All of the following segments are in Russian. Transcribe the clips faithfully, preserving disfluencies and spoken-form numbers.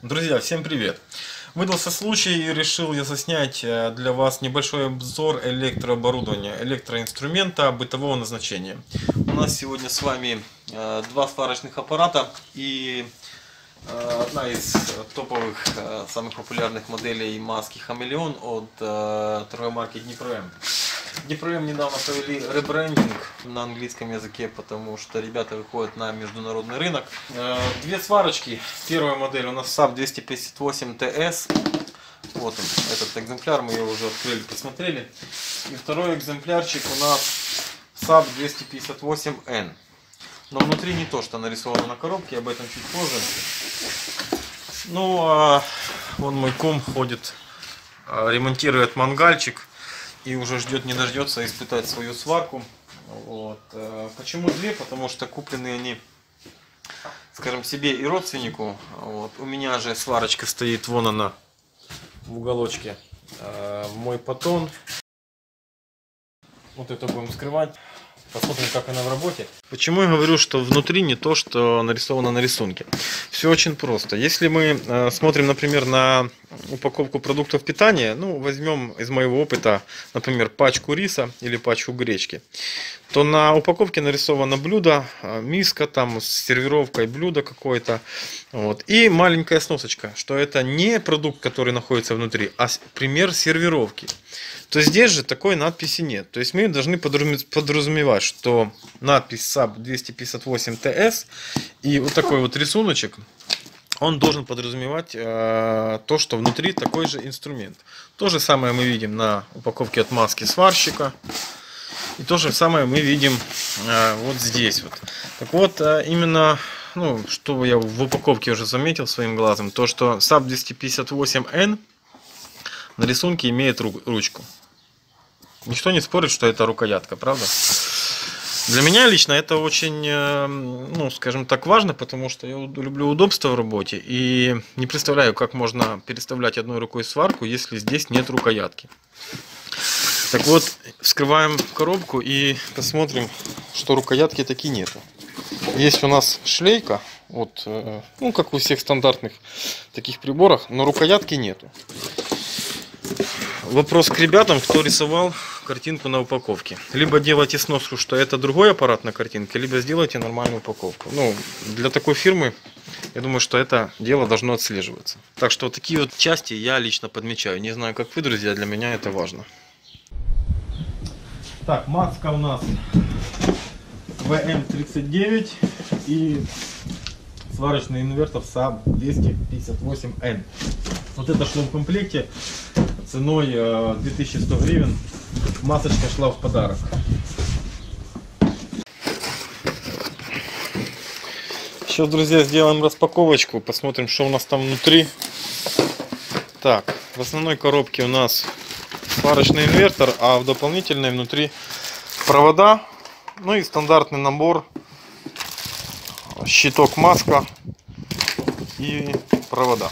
Друзья, всем привет! Выдался случай и решил я заснять для вас небольшой обзор электрооборудования, электроинструмента бытового назначения. У нас сегодня с вами два сварочных аппарата и одна из топовых, самых популярных моделей маски Хамелеон от торговой марки Днепром. Днепром недавно провели ребрендинг на английском языке, потому что ребята выходят на международный рынок. Две сварочки. Первая модель у нас саб двести пятьдесят восемь тэ эс. Вот он, этот экземпляр, мы его уже открыли, посмотрели. И второй экземплярчик у нас саб двести пятьдесят восемь эн. Но внутри не то, что нарисовано на коробке, об этом чуть позже. Ну, а вон мой кум ходит, ремонтирует мангальчик и уже ждет, не дождется испытать свою сварку. Вот. Почему две? Потому что куплены они, скажем, себе и родственнику. Вот. У меня же сварочка стоит, вон она, в уголочке. Мой Потон. Вот это будем скрывать. Посмотрим, как она в работе. Почему я говорю, что внутри не то, что нарисовано на рисунке? Все очень просто. Если мы э, смотрим, например, на упаковку продуктов питания, ну, возьмем из моего опыта, например, пачку риса или пачку гречки, то на упаковке нарисовано блюдо, миска там с сервировкой блюда какое-то, вот, и маленькая сносочка, что это не продукт, который находится внутри, а пример сервировки. То здесь же такой надписи нет. То есть мы должны подразумевать, что надпись саб двести пятьдесят восемь тэ эс и вот такой вот рисуночек, он должен подразумевать э, то, что внутри такой же инструмент. То же самое мы видим на упаковке от маски сварщика. И то же самое мы видим э, вот здесь вот. Так вот, э, именно, ну, что я в упаковке уже заметил своим глазом, то что саб двести пятьдесят восемь эн на рисунке имеет ручку. Никто не спорит, что это рукоятка, правда? Для меня лично это очень, ну, скажем так, важно, потому что я люблю удобство в работе и не представляю, как можно переставлять одной рукой сварку, если здесь нет рукоятки. Так вот, вскрываем коробку и посмотрим, что рукоятки таки нету. Есть у нас шлейка, вот, ну, как у всех стандартных таких приборах, но рукоятки нету. Вопрос к ребятам, кто рисовал картинку на упаковке. Либо делайте сноску, что это другой аппарат на картинке, либо сделайте нормальную упаковку. Ну, для такой фирмы, я думаю, что это дело должно отслеживаться. Так что вот такие вот части я лично подмечаю. Не знаю, как вы, друзья, для меня это важно. Так, маска у нас вэ эм тридцать девять и сварочный инвертор саб двести пятьдесят восемь эн. Вот это шло в комплекте ценой две тысячи сто гривен. Масочка шла в подарок. Сейчас, друзья, сделаем распаковочку, посмотрим, что у нас там внутри. Так, в основной коробке у нас сварочный инвертор, а в дополнительной внутри провода, ну и стандартный набор: щиток, маска и провода.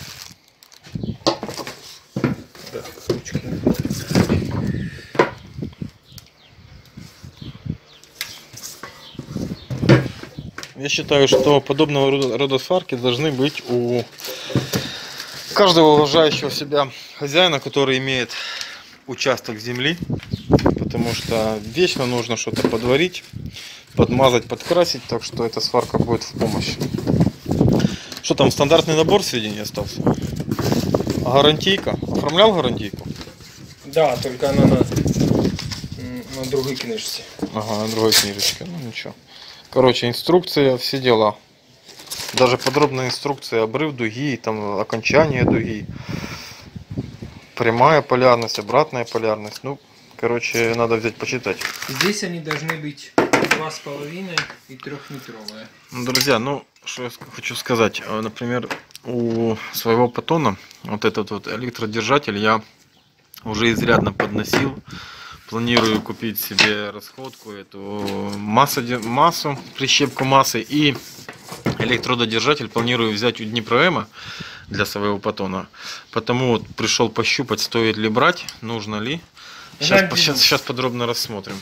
Я считаю, что подобного рода сварки должны быть у каждого уважающего себя хозяина, который имеет участок земли, потому что вечно нужно что-то подварить, подмазать, подкрасить, так что эта сварка будет в помощь. Что там, стандартный набор сведений остался? Гарантийка. Оформлял гарантийку? Да, только она на, на другой книжке. Ага, на другой книжечке, ну ничего. Короче, инструкция, все дела. Даже подробная инструкция: обрыв дуги, там окончание дуги, прямая полярность, обратная полярность. Ну, короче, надо взять почитать. Здесь они должны быть два с половиной и трехметровые. Друзья, ну, что я хочу сказать. Например, у своего Потона вот этот вот электродержатель я уже изрядно подносил. Планирую купить себе расходку, эту массу, массу, прищепку массы, и электрододержатель планирую взять у Днепрома для своего Потона. Потому вот пришел пощупать, стоит ли брать, нужно ли. Сейчас, сейчас, сейчас подробно рассмотрим.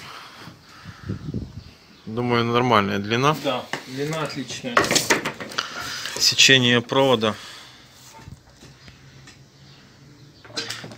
Думаю, нормальная длина. Да, длина отличная. Сечение провода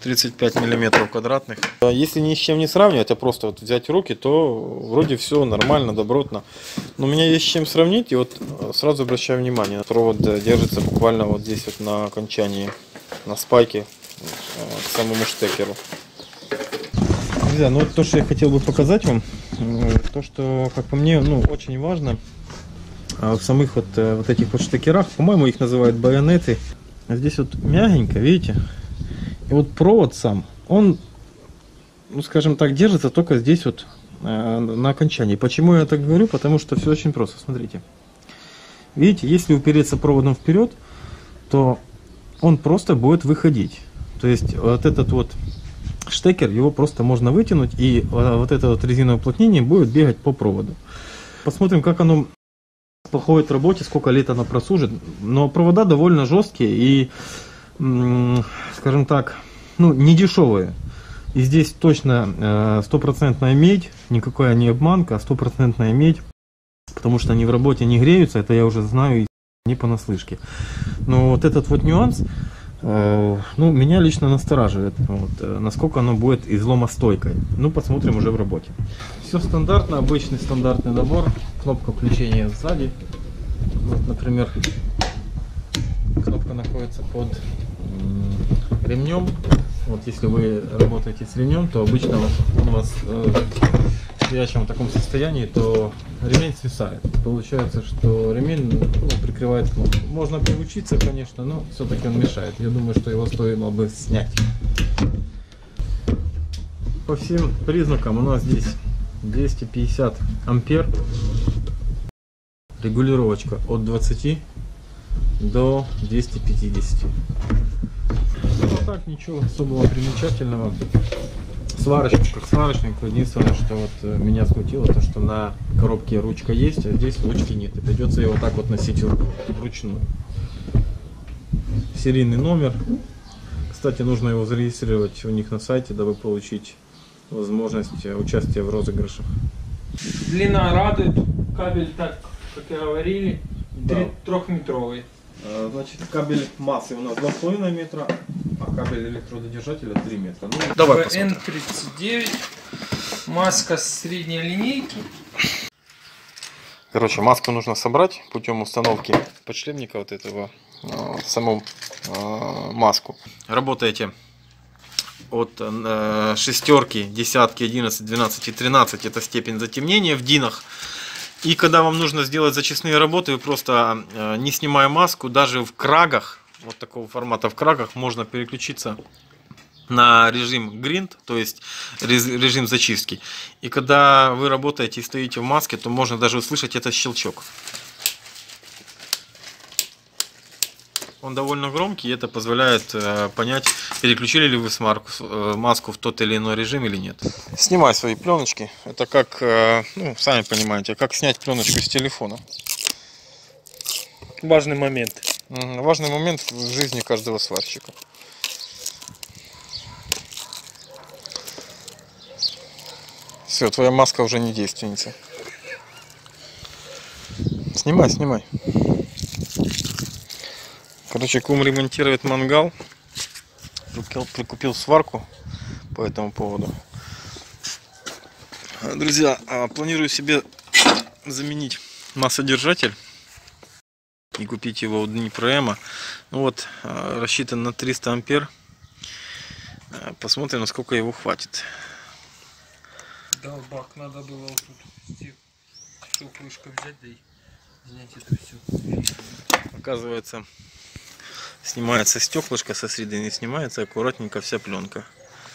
тридцать пять миллиметров квадратных. Если ни с чем не сравнивать, а просто вот взять в руки, то вроде все нормально, добротно. Но у меня есть с чем сравнить, и вот сразу обращаю внимание, провод держится буквально вот здесь вот на окончании, на спайке к самому штекеру. Друзья, ну вот то, что я хотел бы показать вам, то, что, как по мне, ну, очень важно в самых вот, вот этих вот штекерах, по-моему, их называют байонеты. Здесь вот мягенько, видите? И вот провод сам, он, ну, скажем так, держится только здесь вот э, на окончании. Почему я так говорю? Потому что все очень просто. Смотрите. Видите, если упереться проводом вперед, то он просто будет выходить. То есть вот этот вот штекер, его просто можно вытянуть, и вот это вот резиновое уплотнение будет бегать по проводу. Посмотрим, как оно походит в работе, сколько лет она прослужит. Но провода довольно жесткие и, скажем так, ну, не дешевые. И здесь точно стопроцентная медь, никакая не обманка, а стопроцентная медь, потому что они в работе не греются, это я уже знаю не понаслышке. Но вот этот вот нюанс, ну, меня лично настораживает, вот, насколько оно будет изломостойкой. Ну, посмотрим уже в работе. Все стандартно, обычный стандартный набор. Кнопка включения сзади. Вот, например, кнопка находится под ремнем. Вот, если вы работаете с ремнем, то обычно он у вас э, в стоячем таком состоянии, то ремень свисает. Получается, что ремень, ну, прикрывает кнопку. Можно приучиться, конечно, но все-таки он мешает. Я думаю, что его стоило бы снять. По всем признакам у нас здесь двести пятьдесят ампер. Регулировочка от двадцати до двухсот пятидесяти. Ну так, ничего особого примечательного. Сварочник, как сварочник. Единственное, что вот меня смутило, то что на коробке ручка есть, а здесь ручки нет. И придется его так вот носить вручную. Серийный номер. Кстати, нужно его зарегистрировать у них на сайте, дабы получить возможность участия в розыгрышах. Длина радует. Кабель, так как и говорили, да. трехметровый. Значит, кабель массы у нас два с половиной метра, а кабель электродержателя три метра. Ну, давай посмотрим. эн тридцать девять, маска средней линейки. Короче, маску нужно собрать путем установки подшлемника вот этого, саму маску. Работаете от шестерки, десятки, одиннадцать, двенадцать и тринадцать, это степень затемнения в динах. И когда вам нужно сделать зачистные работы, вы просто, не снимая маску, даже в крагах, вот такого формата в крагах, можно переключиться на режим гринд, то есть режим зачистки. И когда вы работаете и стоите в маске, то можно даже услышать этот щелчок. Он довольно громкий, и это позволяет э, понять, переключили ли вы смарку, э, маску в тот или иной режим или нет. Снимай свои пленочки. Это как, э, ну, сами понимаете, как снять пленочку с телефона. Важный момент. Угу, важный момент в жизни каждого сварщика. Все, твоя маска уже не действенница. Снимай, снимай. Короче, кум ремонтирует мангал. Прикупил, прикупил сварку по этому поводу. Друзья, планирую себе заменить массодержатель и купить его у Днепроэма. Ну вот, рассчитан на триста ампер. Посмотрим, насколько его хватит. Долбак, надо было вот тут шелковышко взять, да и снять это все. Оказывается, снимается стеклышко со среды, не снимается аккуратненько вся пленка.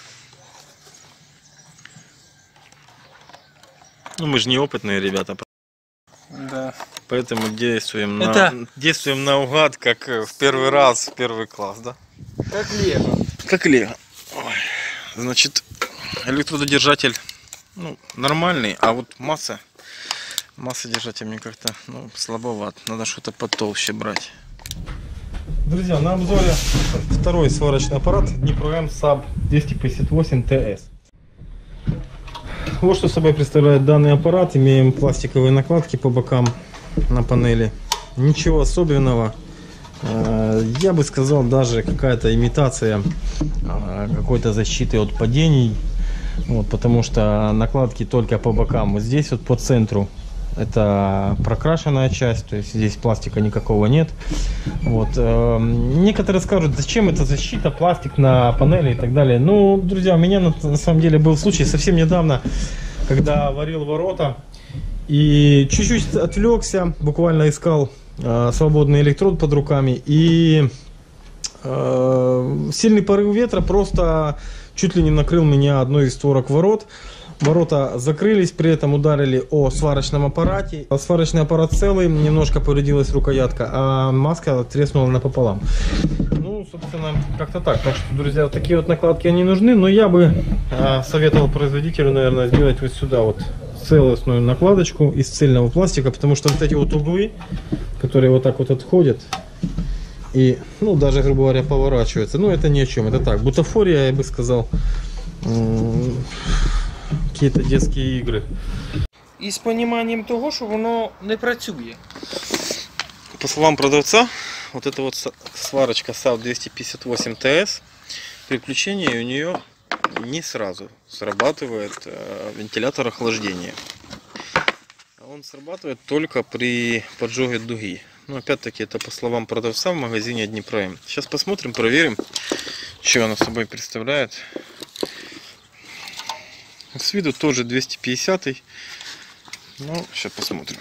Ну, мы же не опытные ребята. Да. Поэтому действуем, это... на, действуем наугад, как в первый раз, в первый класс, да? Как лего. Как лего. Ой. Значит, электродержатель, ну, нормальный, а вот масса, массодержатель мне как-то, ну, слабоват. Надо что-то потолще брать. Друзья, на обзоре второй сварочный аппарат Днепроэм саб двести пятьдесят восемь тэ эс. Вот что собой представляет данный аппарат. Имеем пластиковые накладки по бокам на панели. Ничего особенного. Я бы сказал, даже какая-то имитация какой-то защиты от падений. Вот, потому что накладки только по бокам. Вот здесь вот по центру это прокрашенная часть, то есть здесь пластика никакого нет. Вот. Некоторые скажут, зачем эта защита, пластик на панели и так далее. Ну, друзья, у меня на, на самом деле был случай совсем недавно, когда варил ворота и чуть-чуть отвлекся, буквально искал э, свободный электрод под руками, и э, сильный порыв ветра просто чуть ли не накрыл меня одной из створок ворот. Ворота закрылись, при этом ударили о сварочном аппарате. Сварочный аппарат целый, немножко повредилась рукоятка, а маска треснула напополам. Ну, собственно, как-то так. Так что, друзья, вот такие вот накладки они нужны. Но я бы э, советовал производителю, наверное, сделать вот сюда вот целостную накладочку из цельного пластика, потому что вот эти вот углы, которые вот так вот отходят и, ну, даже, грубо говоря, поворачиваются, ну, это ни о чем. Это так, бутафория, я бы сказал. Какие-то детские игры. І з розумінням того, що воно не працює. По словам продавца, вот эта вот сварочка САВ двести пятьдесят восемь тэ эс, при включении у нее не сразу срабатывает э, вентилятор охлаждения. Он срабатывает только при поджоге дуги. Но опять-таки это по словам продавца в магазине Днепром. Сейчас посмотрим, проверим, что она собой представляет. С виду тоже двести пятьдесят. Ну, сейчас посмотрим.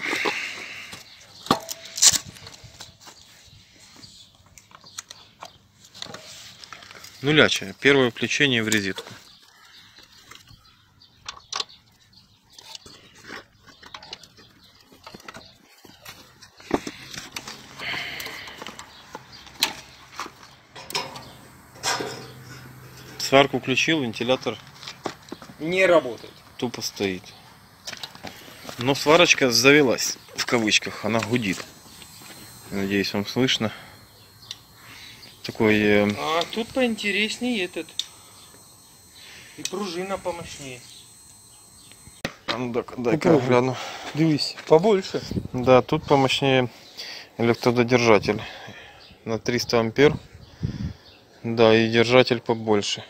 Нулячая. Первое включение в розетку. Сварку включил, вентилятор Не работает. тупо стоит. Но сварочка завелась, в кавычках, она гудит. Надеюсь, вам слышно. Такой... Э... А тут поинтереснее этот. И пружина помощнее. А ну дай-ка дай-ка я гляну. Дивись, побольше. Да, тут помощнее электрододержатель на триста ампер. Да, и держатель побольше.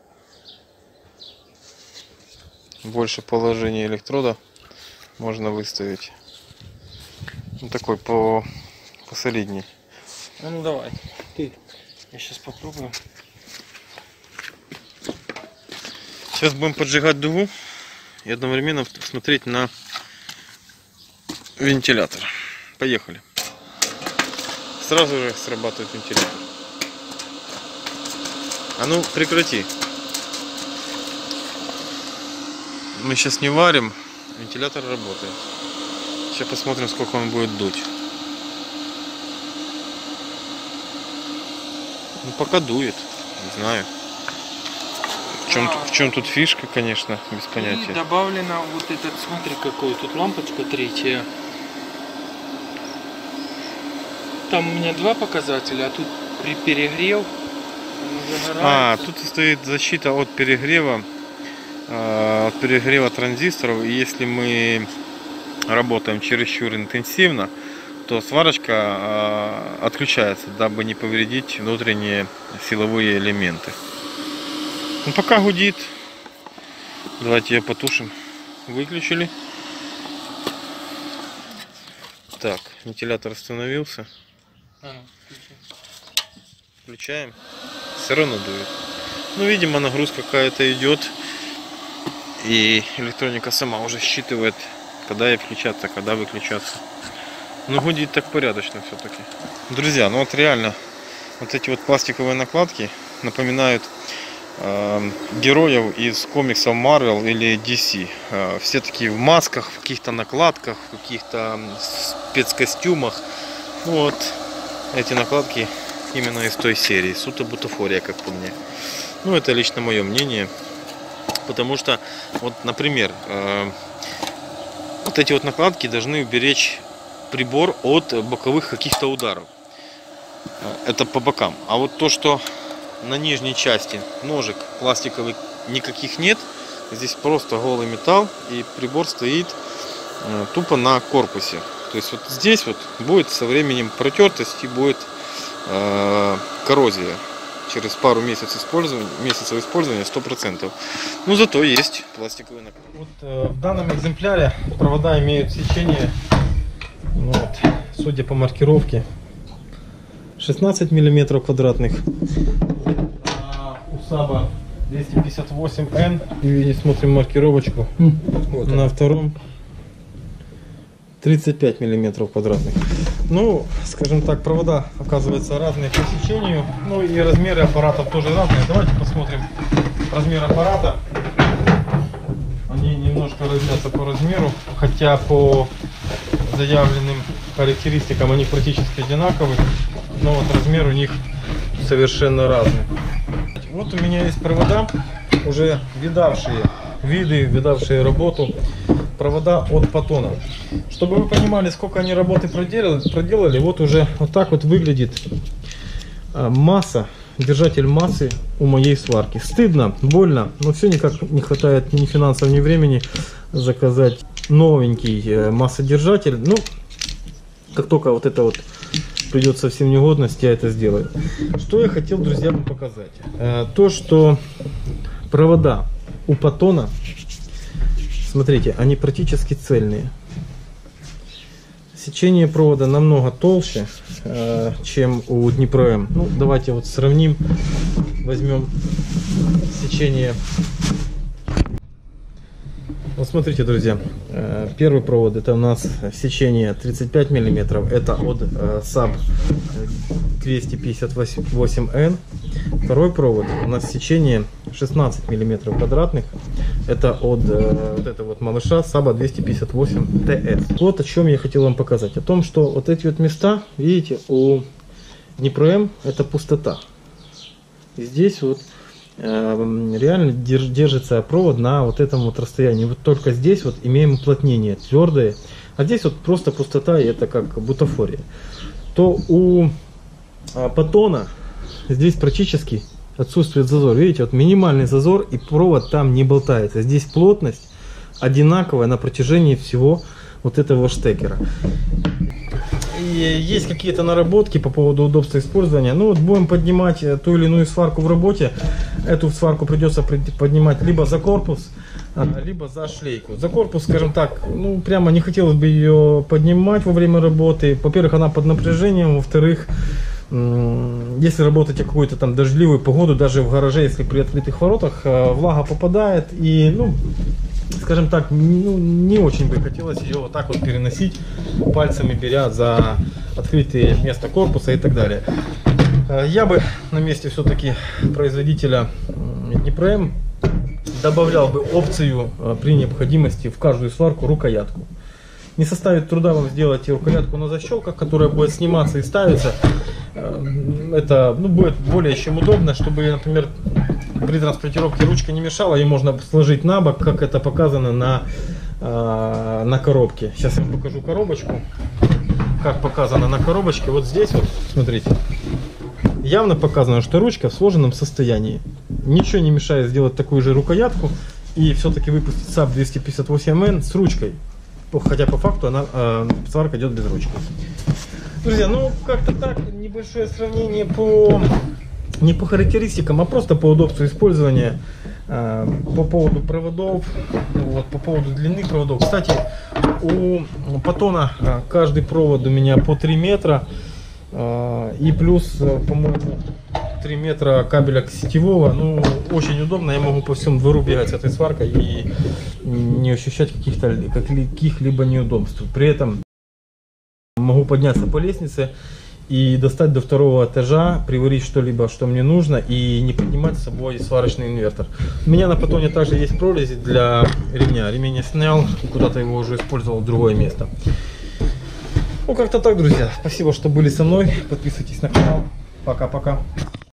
Больше положения электрода можно выставить. Ну, такой по посолидней. А ну давай. Ты. Я сейчас попробую. Сейчас будем поджигать дугу и одновременно смотреть на вентилятор. Поехали. Сразу же срабатывает вентилятор. А ну прекрати. Мы сейчас не варим, вентилятор работает. Сейчас посмотрим, сколько он будет дуть. Ну пока дует, не знаю. В чем, А, в чем тут фишка, конечно, без понятия. И добавлено вот этот, смотри какой, тут лампочка третья. Там у меня два показателя, а тут при перегрев А, тут стоит защита от перегрева, э, от перегрева транзисторов. И если мы работаем чересчур интенсивно, то сварочка э, отключается, дабы не повредить внутренние силовые элементы. Ну, пока гудит. Давайте ее потушим. Выключили. Так, вентилятор остановился. Включаем. Все равно дует. Ну, видимо, нагрузка какая-то идет. И электроника сама уже считывает, когда ей включаться, когда выключаться. Ну, гудит так порядочно все-таки. Друзья, ну вот реально, вот эти вот пластиковые накладки напоминают э, героев из комиксов Marvel или ди си. Э, все такие в масках, в каких-то накладках, в каких-то спецкостюмах. Ну, вот эти накладки именно из той серии. Суто бутафория, как по мне. Ну, это лично мое мнение. Потому что, вот, например, э, вот эти вот накладки должны уберечь прибор от боковых каких-то ударов. Это по бокам. А вот то, что на нижней части ножек пластиковых никаких нет, здесь просто голый металл, и прибор стоит тупо на корпусе. То есть вот здесь вот будет со временем протертость и будет э, коррозия. Через пару месяцев использования, месяцев использования сто процентов. Но зато есть пластиковый накал. Вот, э, в данном экземпляре провода имеют сечение, вот, судя по маркировке, шестнадцать миллиметров квадратных. А у Саба двести пятьдесят восемь эн. И смотрим маркировочку. Вот на втором тридцать пять миллиметров квадратных. Ну, скажем так, провода оказываются разные по сечению. Ну и размеры аппаратов тоже разные. Давайте посмотрим размер аппарата. Они немножко разнятся по размеру, хотя по заявленным характеристикам они практически одинаковые, но вот размер у них совершенно разный. Вот у меня есть провода, уже видавшие виды, видавшие работу. Провода от Patton. Чтобы вы понимали, сколько они работы проделали, проделали, вот уже вот так вот выглядит масса, держатель массы у моей сварки. Стыдно, больно, но все никак не хватает ни финансов, ни времени заказать новенький массодержатель. Ну, как только вот это вот придет совсем в негодность, я это сделаю. Что я хотел, друзья, вам показать. То, что провода у Patton, смотрите, они практически цельные. Сечение провода намного толще, э, чем у Днепром. Ну, давайте вот сравним. Возьмем сечение. Вот смотрите, друзья. Э, первый провод, это у нас сечение тридцать пять миллиметров. Это от э, Саб двести пятьдесят восемь эн. Второй провод у нас сечение шестнадцать миллиметров квадратных. Это от э, вот этого вот малыша Саба двести пятьдесят восемь тэ эс. Вот о чем я хотел вам показать. О том, что вот эти вот места, видите, у Днепром это пустота. И здесь вот э, реально держ, держится провод на вот этом вот расстоянии. Вот только здесь вот имеем уплотнение твердое. А здесь вот просто пустота, и это как бутафория. То у Patton здесь практически отсутствует зазор. Видите, вот минимальный зазор, и провод там не болтается. Здесь плотность одинаковая на протяжении всего вот этого штекера. И есть какие-то наработки по поводу удобства использования. Ну вот будем поднимать ту или иную сварку в работе. Эту сварку придется поднимать либо за корпус, либо за шлейку. За корпус, скажем так, ну прямо не хотелось бы ее поднимать во время работы. Во-первых, она под напряжением. Во-вторых, если работать в какую-то там дождливую погоду, даже в гараже, если при открытых воротах, влага попадает, и, ну, скажем так, ну, не очень бы хотелось ее вот так вот переносить, пальцами беря за открытые места корпуса и так далее. Я бы на месте все-таки производителя Днепром добавлял бы опцию при необходимости в каждую сварку рукоятку. Не составит труда вам сделать рукоятку на защелках, которая будет сниматься и ставиться. Это, ну, будет более чем удобно, чтобы, например, при транспортировке ручка не мешала, и можно сложить на бок, как это показано на, на коробке. Сейчас я вам покажу коробочку. Как показано на коробочке. Вот здесь вот, смотрите, явно показано, что ручка в сложенном состоянии. Ничего не мешает сделать такую же рукоятку и все-таки выпустить Саб двести пятьдесят восемь эн с ручкой. Хотя по факту она, э, сварка идет без ручки. Друзья, ну как-то так, небольшое сравнение по не по характеристикам, а просто по удобству использования, э, по поводу проводов, вот, по поводу длины проводов. Кстати, у Patton э, каждый провод у меня по три метра, э, и плюс, э, по-моему, три метра кабеля сетевого. Ну, очень удобно, я могу по всему двору бегать с этой сваркой и не ощущать каких-то каких-либо неудобств. При этом могу подняться по лестнице и достать до второго этажа, приварить что-либо, что мне нужно, и не поднимать с собой сварочный инвертор. У меня на Patton также есть прорези для ремня. Ремень я снял, куда-то его уже использовал в другое место. Ну, как-то так, друзья. Спасибо, что были со мной. Подписывайтесь на канал. Пока-пока.